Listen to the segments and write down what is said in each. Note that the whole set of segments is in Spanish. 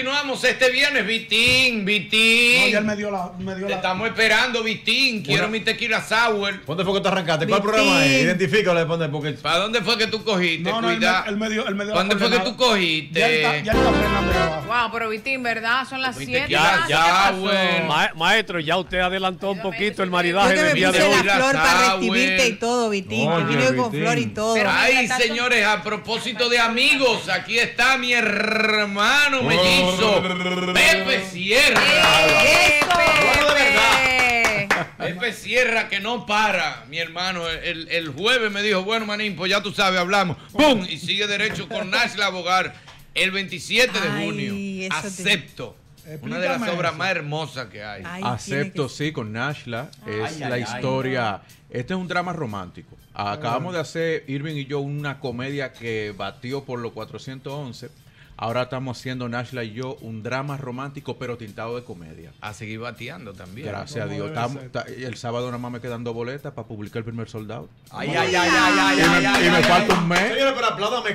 continuamos este viernes, Vitín. No, ya él me dio la... Te estamos esperando, Vitín. Quiero mi tequila sour. ¿Dónde fue que te arrancaste? ¿Cuál programa es? Identifícalo, porque... ¿Para dónde fue que tú cogiste? No, él me dio ¿Dónde fue que tú cogiste? Ya está frenando abajo. Wow, pero Vitín, ¿verdad? Son las 7. Ya, bueno. Maestro, ya usted adelantó un poquito el maridaje del día de hoy. La flor para recibirte y todo, Vitín. Que vino con flor y todo. Ay, señores, a propósito de amigos, aquí está mi hermano mellizo, Pepe Sierra. Pepe Sierra, que no para, mi hermano. El jueves me dijo, bueno, manín, pues ya tú sabes, hablamos. ¡Pum! Y sigue derecho con Nashla Abogar el 27 de junio. Acepto. Una de las obras más hermosas que hay. Acepto, sí, con Nashla. Es la historia. Este es un drama romántico. Acabamos de hacer, Irving y yo, una comedia que batió por los 411. Ahora estamos haciendo, Nashla y yo, un drama romántico, pero tintado de comedia. A seguir bateando también. Gracias a Dios. El sábado nada más me quedan 2 boletas para publicar el primer soldado. Ay, y me falta un mes. Señores, pero apláudame.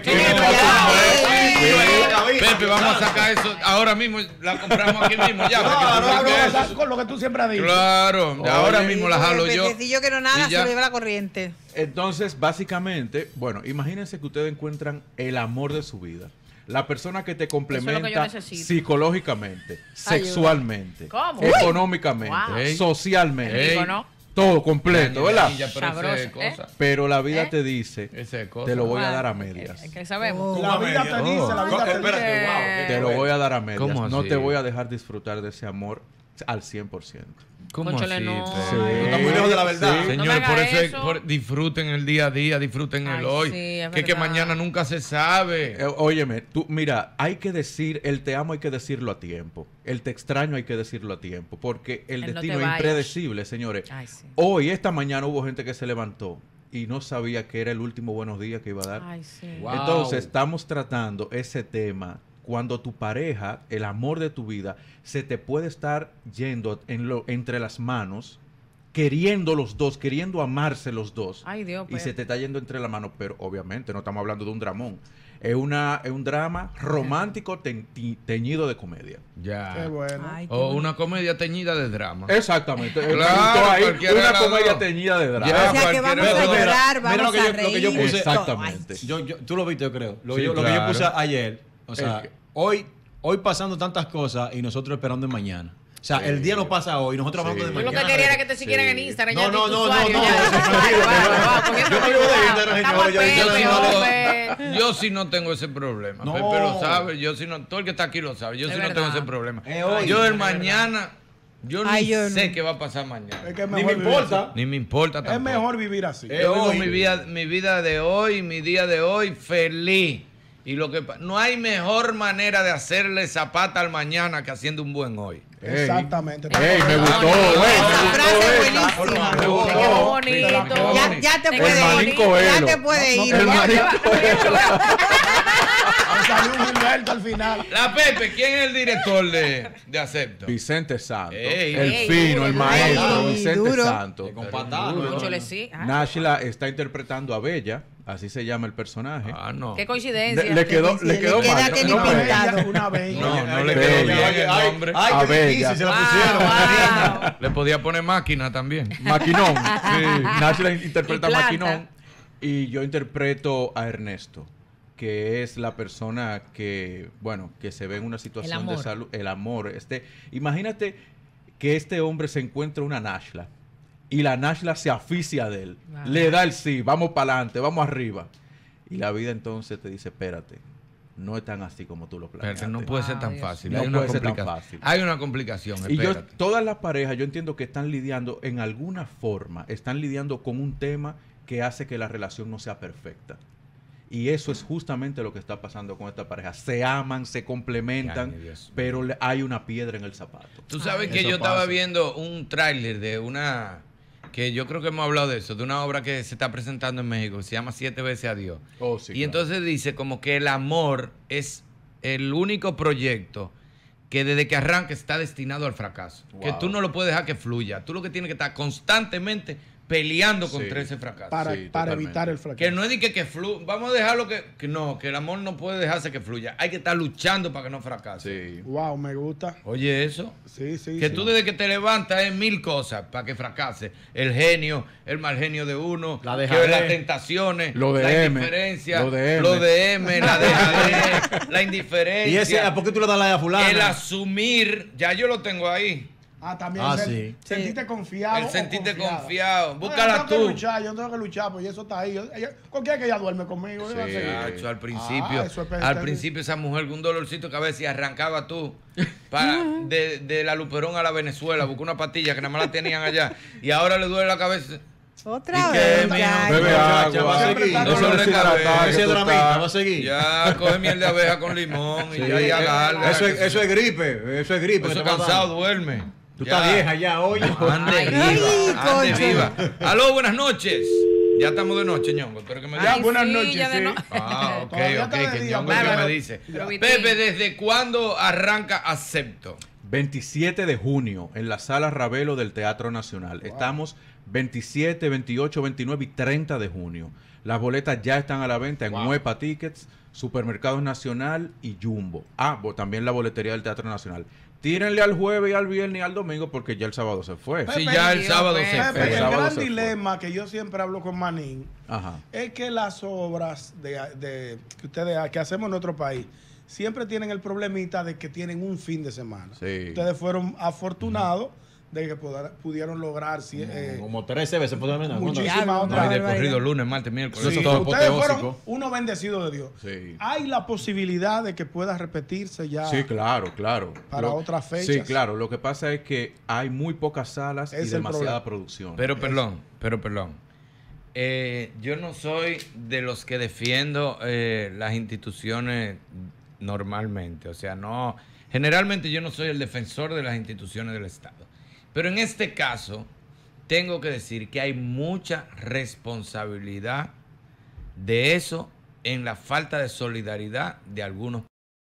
Pepe, vamos a sacar eso ahora mismo. La compramos aquí mismo ya. Claro, con lo que tú siempre has dicho. Claro, ahora mismo la jalo yo. Si yo quiero nada, se lo lleva la corriente. Entonces, básicamente, bueno, imagínense que ustedes encuentran el amor de su vida. La persona que te complementa psicológicamente, sexualmente, económicamente, socialmente, todo completo, ¿verdad? Pero la vida te dice, te lo voy a dar a medias. Que sabemos. La vida te dice, la vida te dice. Te lo voy a dar a medias. No te voy a dejar disfrutar de ese amor al 100%. ¿Cómo así? No está muy lejos de la verdad. Sí. Señores, disfruten el día a día, disfruten el hoy. Sí, que mañana nunca se sabe. Óyeme, tú, mira, hay que decir, el te amo hay que decirlo a tiempo. El te extraño hay que decirlo a tiempo. Porque el destino es impredecible, señores. Hoy, esta mañana, hubo gente que se levantó y no sabía que era el último buenos días que iba a dar. Entonces, estamos tratando ese tema. Cuando tu pareja, el amor de tu vida, se te puede estar yendo entre las manos, queriendo los dos, queriendo amarse los dos. Ay, Dios, y se te está yendo entre las manos, pero obviamente no estamos hablando de un dramón. Es un drama romántico teñido de comedia. Ya. Qué bueno. O una comedia teñida de drama. Exactamente. Claro, una comedia teñida de drama. O sea que vamos a llorar, vamos a reír. Lo que yo puse, exactamente. Tú lo viste, yo creo. Lo que yo puse ayer. O sea, hoy pasando tantas cosas y nosotros esperando en mañana. O sea, el día no pasa hoy, nosotros hablando de mañana. Yo lo que quería era que te siguieran en Instagram. No. Yo no vivo de Instagram, Yo sí no tengo ese problema. Pepe lo sabe, yo sí no, todo el que está aquí lo sabe. Yo sí no tengo ese problema. Yo del mañana, yo ni sé qué va a pasar mañana. Ni me importa. Ni me importa tampoco. Es mejor vivir así. Yo vivo mi vida de hoy, mi día de hoy feliz. Y no hay mejor manera de hacerle zapata al mañana que haciendo un buen hoy. Exactamente. Me gustó. Frase buenísima. Qué bonito. Ya te puede ir. Salió un Gilberto al final. La Pepe, ¿quién es el director de Acepto? Vicente Santos. El fino, el maestro, Vicente Santos. Nashla está interpretando a Bella. Así se llama el personaje. No. Qué coincidencia. Le quedó mal. Que ni pintado. Una bella. No le quedó bien el nombre. A Bella. Se la pusieron. Le podía poner máquina también. Maquinón. Nashla interpreta a Maquinón. Y yo interpreto a Ernesto, que es la persona que, que se ve en una situación de salud. El amor. Imagínate que este hombre se encuentra una Nashla. Y la Nashla se aficia de él. Le da el sí, vamos para adelante, vamos arriba. Y la vida entonces te dice, espérate, no es tan así como tú lo planeaste. No puede ser tan fácil. No puede ser tan fácil. Hay una complicación, y todas las parejas, yo entiendo que están lidiando en alguna forma, están lidiando con un tema que hace que la relación no sea perfecta. Y eso es justamente lo que está pasando con esta pareja. Se aman, se complementan, pero hay una piedra en el zapato. Tú sabes que yo estaba viendo un tráiler de una... que yo creo que hemos hablado de eso, de una obra que se está presentando en México, que se llama 7 veces a Dios. Y entonces dice como que el amor es el único proyecto que desde que arranca está destinado al fracaso. Que tú no lo puedes dejar que fluya. Tú lo que tienes que estar constantemente peleando Sí. contra ese fracaso. Para, Sí, para totalmente. evitar el fracaso. Que no es de que fluya. Vamos a dejarlo que no, que el amor no puede dejarse que fluya. Hay que estar luchando para que no fracase. Sí. Wow, me gusta. Oye, eso. Sí, sí. Que sí. tú desde que te levantas es 1000 cosas para que fracase. El genio, el mal genio de uno, La que dejadez. las tentaciones, Lo de la M, indiferencia, lo de M. la dejadez, la indiferencia. Y ese, ¿por qué tú le das la a fulana? el asumir, ya yo lo tengo ahí. Ah, también Ah, ser- sí. sentirte confiado. El o sentirte confiada. confiado. No, Búscala yo tengo tú. que luchar, yo no tengo que luchar, pues eso está ahí. Cualquiera que ella duerme conmigo. yo voy a Sí. seguir. Chacho, al principio, eso es al principio esa mujer con un dolorcito de cabeza y arrancaba tú de la Luperón a la Venezuela, buscó una pastilla que nada más la tenían allá y ahora le duele la cabeza. Otra ¿Y qué, vez. mijo? ya. Bebe Muchacha, agua. va a Siempre seguir. está No con se los le cabe. deshidratados, Ese que tú dramita estás- va a seguir. Ya coge miel de abeja con limón y Sí, ya y agarra. eso es gripe. Eso es gripe. Eso que te va cansado, dando. duerme. Tú Ya. estás vieja ya, oye. Ande Ay, viva, ande concho. viva. Aló, buenas noches. Ya estamos de noche, Ñongo. Espero que me Ya, Ay, buenas sí, noches, ya de sí. no- Ah, ok, Todavía ok, está de que día, Ñongo es el que bárbaro. me dice. Pero, Vitín. Pepe, ¿desde cuándo arranca Acepto? 27 de junio en la Sala Ravelo del Teatro Nacional. Estamos 27, 28, 29 y 30 de junio. Las boletas ya están a la venta en Nuepa Tickets, Supermercados Nacional y Jumbo. También la boletería del Teatro Nacional. Tírenle al jueves y al viernes y al domingo porque ya el sábado se fue. Sí, Pepe, ya el Dios, sábado Pepe. se Pepe, fue. El el sábado gran se fue. dilema que yo siempre hablo con Manín Ajá. es que las obras que ustedes que hacemos en nuestro país siempre tienen el problemita de que tienen un fin de semana. Sí. Ustedes fueron afortunados de que pudieron lograr Como 13 veces. muchísimas Diablo, otras. No, y de barbaridad. corrido lunes, martes, miércoles. Sí. eso todo todo. Ustedes apoteósico. fueron uno bendecido de Dios. Sí. Hay la posibilidad de que pueda repetirse ya. Sí, claro, claro. Para otras fechas. Sí, claro. Lo que pasa es que hay muy pocas salas Es y el demasiada problema. producción. Pero perdón. Yo no soy de los que defiendo las instituciones normalmente. O sea, no. Generalmente yo no soy el defensor de las instituciones del Estado. Pero en este caso, tengo que decir que hay mucha responsabilidad de eso en la falta de solidaridad de algunos.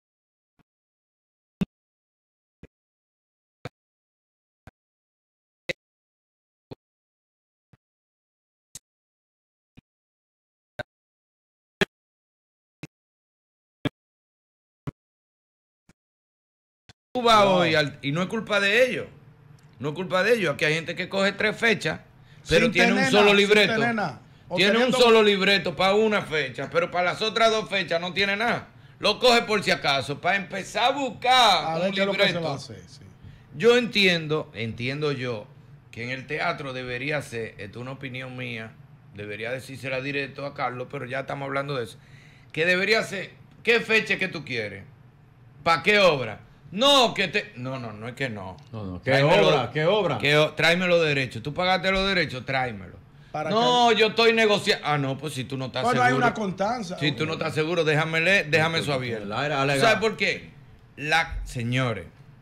Tú vas hoy y no es culpa de ellos. No es culpa de ellos. Aquí hay gente que coge 3 fechas, pero Sin tiene un tener solo nada, sin libreto. tener nada. O Tiene un teniendo- solo libreto para una fecha, pero para las otras 2 fechas no tiene nada. Lo coge por si acaso, para empezar a buscar A un ver qué es lo que se va a libreto. hacer. Sí. Yo entiendo yo, que en el teatro debería ser, esto es una opinión mía, debería decírsela directo a Carlos, pero ya estamos hablando de eso, que debería ser, ¿qué fecha que tú quieres? ¿Para qué obra? No, que te... No es que no. No, ¿qué Tráemelo- obra? ¿Qué obra? Tráeme los derechos. Tú pagaste los derechos, tráemelo. Para No, yo estoy negociando. Ah, no, pues si tú no estás Bueno, seguro. hay una constancia. Si tú no estás seguro, déjame eso abierto. La era ¿Sabes por qué? Señores,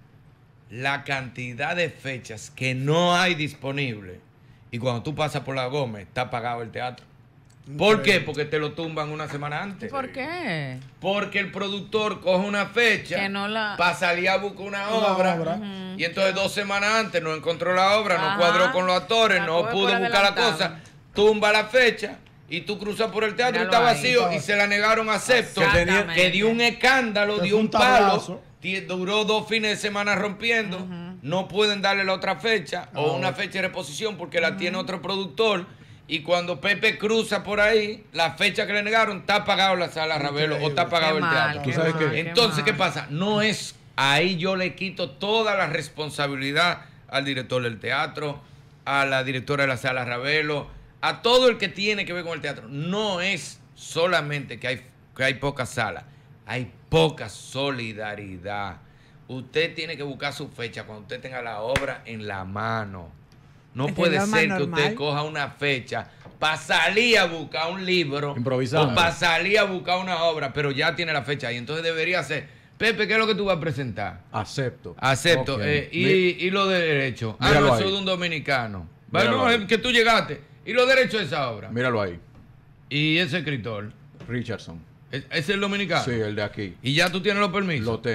la cantidad de fechas que no hay disponible y cuando tú pasas por la Gómez, está pagado el teatro. ¿Por qué? Porque te lo tumban una semana antes. ¿Por qué? Porque el productor coge una fecha Que no la- para salir a buscar una Una obra. obra. Y entonces 2 semanas antes no encontró la obra, Ajá. no cuadró con los actores, La no coge pudo por buscar la adelantado. cosa, tumba la fecha y tú cruzas por el teatro y Míralo está ahí. vacío y se la negaron a Acepto, Exactamente. que dio un escándalo, Que dio fue un un palo, tablazo. duró 2 fines de semana rompiendo, no pueden darle la otra fecha o Ah, una fecha de reposición porque la tiene otro productor. Y cuando Pepe cruza por ahí, la fecha que le negaron, está pagado la sala Ravelo o está pagado Qué el mal, teatro. Tú sabes mal, que- Entonces, ¿qué mal. pasa? No es, ahí yo le quito toda la responsabilidad al director del teatro, a la directora de la sala Ravelo, a todo el que tiene que ver con el teatro. No es solamente que hay pocas salas, hay poca solidaridad. Usted tiene que buscar su fecha cuando usted tenga la obra en la mano. No Es puede lo más ser que normal. usted coja una fecha para salir a buscar un libro Improvisando. o para salir a buscar una obra, pero ya tiene la fecha ahí. Entonces debería ser, Pepe, ¿qué es lo que tú vas a presentar? Acepto. Acepto. Ok. Y lo de derecho. Ah, Míralo no, ahí. eso de un dominicano. Míralo Bueno, ahí. es que tú llegaste. Y los derechos de esa obra. Míralo ahí. Y ese escritor. Richardson. ¿Es el dominicano? Sí, el de aquí. Y ya tú tienes los permisos. Lo tengo.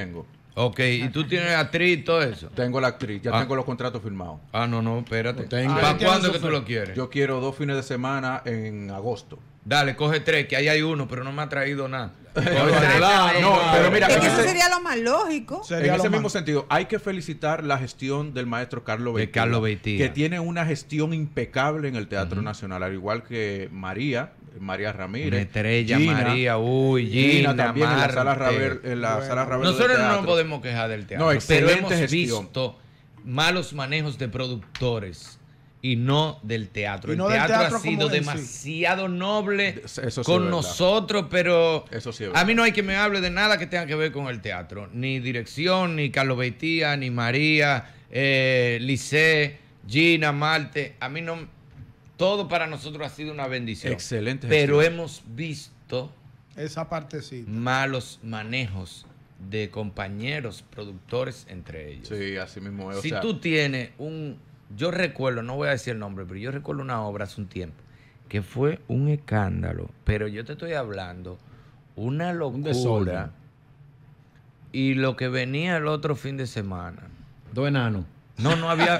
Ok, ¿y tú tienes actriz y todo eso? Tengo la actriz, ya tengo los contratos firmados. Ah, no, espérate. tengo. ¿Para cuándo es que tú lo quieres? Yo quiero 2 fines de semana en agosto. Dale, coge 3, que ahí hay uno, pero no me ha traído nada. Coge Claro, tres. No, pero mira, Es en que eso ese, sería lo más lógico. Sería en lo ese más- mismo sentido, hay que felicitar la gestión del maestro Carlos De Beitía. Carlos Beitía. Que tiene una gestión impecable en el Teatro Nacional, al igual que María Ramírez. Una estrella, Gina, María, Gina, también en la Marte. sala Ravel, Nosotros del no nos teatro. podemos quejar del teatro, No, pero excelente hemos gestión. visto malos manejos de productores y no del teatro. Y El no del teatro teatro ha sido como en sí. demasiado noble Eso sí es con verdad. nosotros, pero Eso sí es a verdad. mí no hay que me hable de nada que tenga que ver con el teatro. Ni dirección, ni Carlos Beitía, ni María, Lice, Gina, Marte. A mí no... Todo para nosotros ha sido una bendición. Excelente Pero gestión. hemos visto Esa partecita. malos manejos de compañeros productores entre ellos. Sí, así mismo es. O Si sea, tú tienes yo recuerdo, no voy a decir el nombre, pero yo recuerdo una obra hace un tiempo que fue un escándalo, pero yo te estoy hablando una locura desorden. y lo que venía el otro fin de semana. 2 enanos. No había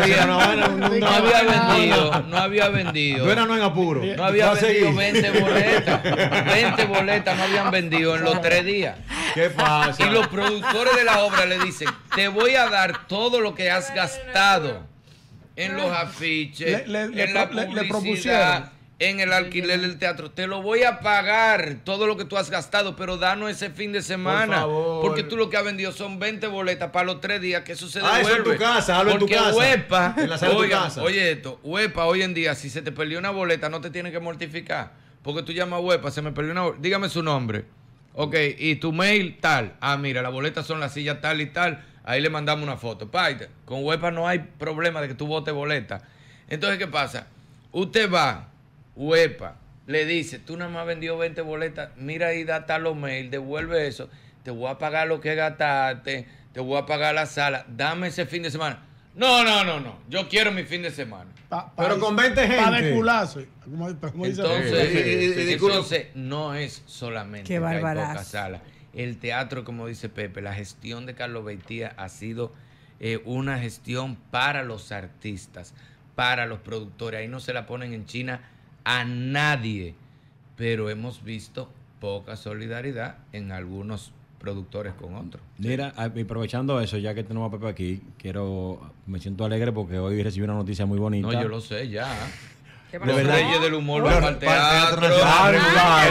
vendido. 2 enanos en apuro. No había Va a vendido seguir. 20 boletas. 20 boletas no habían vendido en los 3 días. ¿Qué pasa? Y los productores de la obra le dicen, te voy a dar todo lo que has gastado en los afiches, Le en la propusieron. publicidad, en el alquiler del teatro. Te lo voy a pagar todo lo que tú has gastado, pero danos ese fin de semana. favor. Porque tú lo que has vendido son 20 boletas para los 3 días, que eso se Ah, devuelve. eso en tu casa, hazlo en tu Porque casa. Huepa, En la sala de tu oiga, casa. oye esto, Huepa hoy en día, si se te perdió una boleta, no te tiene que mortificar. Porque tú llamas a Huepa, se me perdió una boleta, dígame su nombre. Ok, y tu mail tal. Ah, mira, las boletas son las sillas tal y tal. Ahí le mandamos una foto. Paita, con Huepa no hay problema de que tú votes boleta. Entonces, ¿qué pasa? Usted va, Huepa, le dice, tú nada más vendió 20 boletas, mira ahí, da tal los mail, devuelve eso, te voy a pagar lo que gastaste, te voy a pagar la sala, dame ese fin de semana. No, yo quiero mi fin de semana. Pero con 20 gente. Para de culazo. Como dice Entonces, no es solamente Qué que hay barbarazo. pocas salas. El teatro, como dice Pepe, la gestión de Carlos Beitía ha sido una gestión para los artistas, para los productores. Ahí no se la ponen en China a nadie, pero hemos visto poca solidaridad en algunos productores con otros. Mira, aprovechando eso, ya que tenemos a Pepe aquí, me siento alegre porque hoy recibí una noticia muy bonita. No, yo lo sé ya. ¿Qué Los pasó? Reyes del Humor Bueno, van para el para el Teatro teatro. Nacional.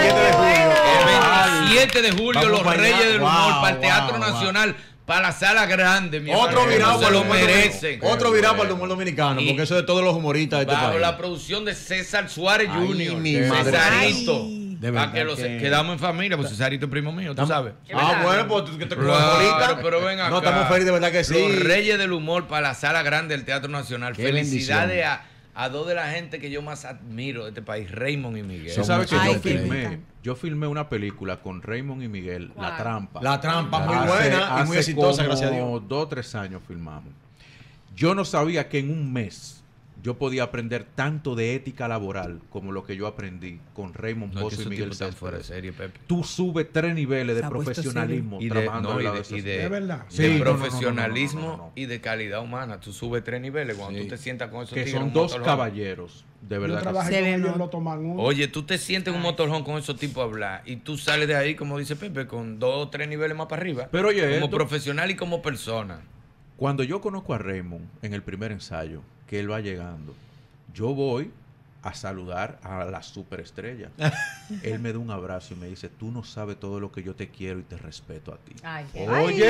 El 27 de julio, Vamos los para Reyes allá. del Humor Wow, para el Teatro wow, Nacional, para la sala grande. Mi Otro hermano, virado se para el lo humor merecen. Otro virado para el humor dominicano, Y- porque eso de todos los humoristas de este Bajo país. la producción de César Suárez Ay, Jr. mi madre. Cesarito. Ay. De Para verdad que los que- quedamos en familia, pues Cesarito es primo mío, tú sabes. Ah, bueno, pues tú que te Claro, pero ven acá. No, estamos felices, de verdad que sí. Los Reyes del Humor para la sala grande del Teatro Nacional. Qué Felicidades a dos de la gente que yo más admiro de este país, Raymond y Miguel. Tú sabes que Ay, yo qué filmé, rica. una película con Raymond y Miguel, La Wow. Trampa. La Trampa, muy Hace- buena y muy hace exitosa, como gracias a Dios. 2 o 3 años filmamos. Yo no sabía que en un mes yo podía aprender tanto de ética laboral como lo que yo aprendí con Raymond No, es que Pozo y esos Miguel tipos están Sanz fuera de Pérez. serie, Pepe. Tú subes 3 niveles de Se ha puesto profesionalismo Y de, trabajando no, al y lado de, de esas- y de- Es verdad. de Sí, no, no, no, profesionalismo no, no, no. y de calidad humana. Tú subes 3 niveles cuando Sí. tú te sientas con esos que tigres en son un 2 motorhome. caballeros, de Yo verdad. que trabajé Se con ve, ellos, ¿no? lo toman uno. Oye, tú te sientes en un motorhome con esos tipos a hablar y tú sales de ahí, como dice Pepe, con 2 o 3 niveles más para arriba. Pero oye, como esto- profesional y como persona. Cuando yo conozco a Raymond en el primer ensayo, que él va llegando, yo voy a saludar a la superestrella. Él me da un abrazo y me dice, tú no sabes todo lo que yo te quiero y te respeto a ti. Ay, qué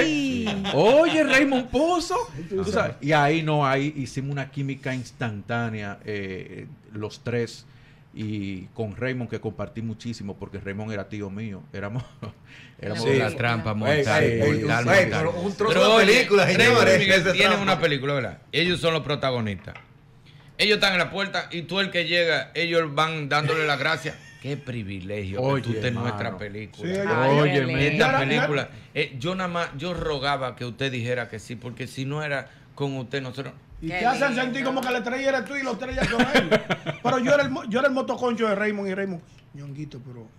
Oye, Raymond Pozo. Tú sabes, y ahí hicimos una química instantánea, los 3. Y con Raymond, que compartí muchísimo, porque Raymond era tío mío. Éramos Sí, la trampa mortal, Ey, ey, mortal, ey, mortal. pero un trozo Pero de oye, película, Raymond señores, y Miguel es de tienen trampa. una película, ¿verdad? Ellos son los protagonistas. Ellos están en la puerta y tú el que llega, ellos van dándole las gracias. Qué privilegio que Oye, tú estés en hermano. nuestra película. Sí, Ay, Oye, qué me- lindo. Esta película, yo nada más, yo rogaba que usted dijera que sí, porque si no era con usted, nosotros... Y Qué te hacen lindo. sentir como que la estrella eres tú y los 3 ya son ellos. Pero yo era el motoconcho de Raymond y Raymond. Ñonguito, pero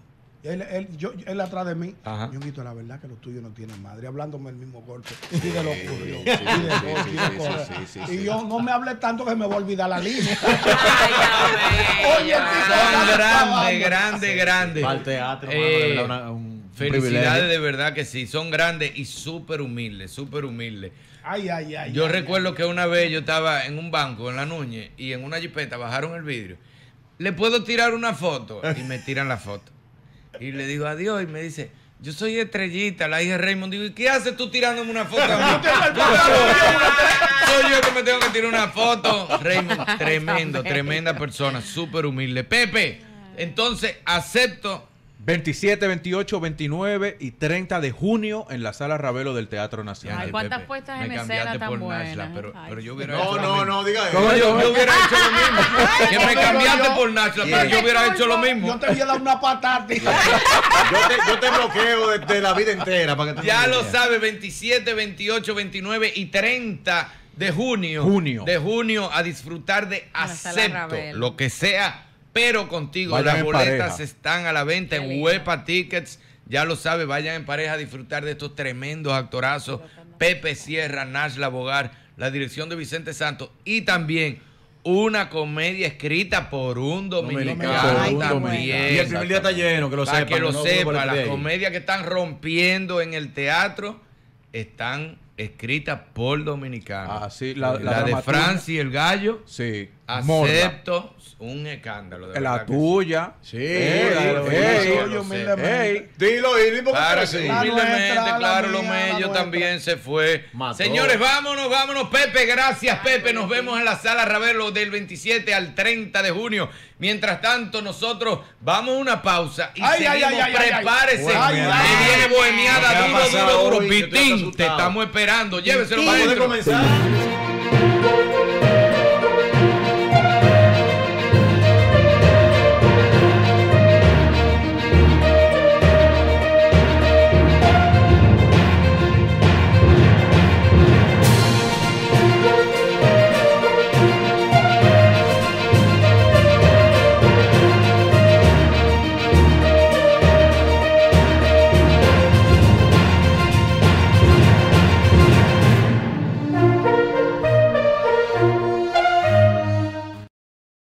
Él atrás de mí. Ajá. Yo grito, la verdad que los tuyos no tienen madre, hablándome el mismo golpe. Y de lo ocurrió. Y de correr. Y yo no me hablé tanto que me voy a olvidar la línea. Oye, son grandes. Al teatro, mano, de verdad, un felicidades, privilegio. de verdad que sí. Son grandes y súper humildes. Ay. Yo recuerdo que una vez yo estaba en un banco en La Núñez y en una jipeta bajaron el vidrio. ¿Le puedo tirar una foto? Y me tiran la foto. Y le digo adiós y me dice, yo soy Estrellita, la hija de Raymond. Digo, ¿y qué haces tú tirándome una foto a mí? Soy yo que me tengo que tirar una foto. Raymond, tremenda persona, súper humilde. Pepe, entonces acepto. 27, 28, 29 y 30 de junio en la Sala Ravelo del Teatro Nacional. Ay, ¿cuántas Pepe, puestas me en escena cambiaste tan por buenas? Nashla, Ay, pero yo hubiera No, hecho lo mismo. no, diga eso. ¿Cómo yo hubiera hecho lo mismo? Que me cambiaste por Nashla, pero yo hubiera hecho lo mismo. Yo te voy a dar una patada. Yo te bloqueo de la vida entera para que tú Ya no lo veas. sabes, 27, 28, 29 y 30 de junio. De junio a disfrutar de La Sala Acepto, Ravelo. lo que sea, pero contigo. Vayan Las en boletas pareja. están a la venta Qué en lindo. Huepa Tickets. Ya lo sabes, vayan en pareja a disfrutar de estos tremendos actorazos. Pepe Sierra, Nashla Bogar, la dirección de Vicente Santos y también una comedia escrita por un dominicano Ay, también. Y el primer día está lleno, que lo Para sepan. que lo no sepa, por las ahí. comedias que están rompiendo en el teatro están escritas por dominicanos. Ah, sí, la de dramaturga. Francis el Gallo, Sí. Morla. Acepto, un escándalo. De La verdad que tuya. Sí, claro, Dilo, y porque Claro, sí. La humildemente, nuestra, claro, la los mía, la medios nuestra. también se fue. Mató. Señores, vámonos, Pepe, gracias, Pepe. Nos vemos en la Sala Ravelo del 27 al 30 de junio. Mientras tanto, nosotros vamos a una pausa y Ay, seguimos. ay, ay, ay, Prepárese. ay, que ay, viene ¿Qué bohemiada ha duro, pasado duro. hoy? Yo estoy Pitín, te asustado. estamos esperando. Lléveselo Vamos a para adentro. comenzar.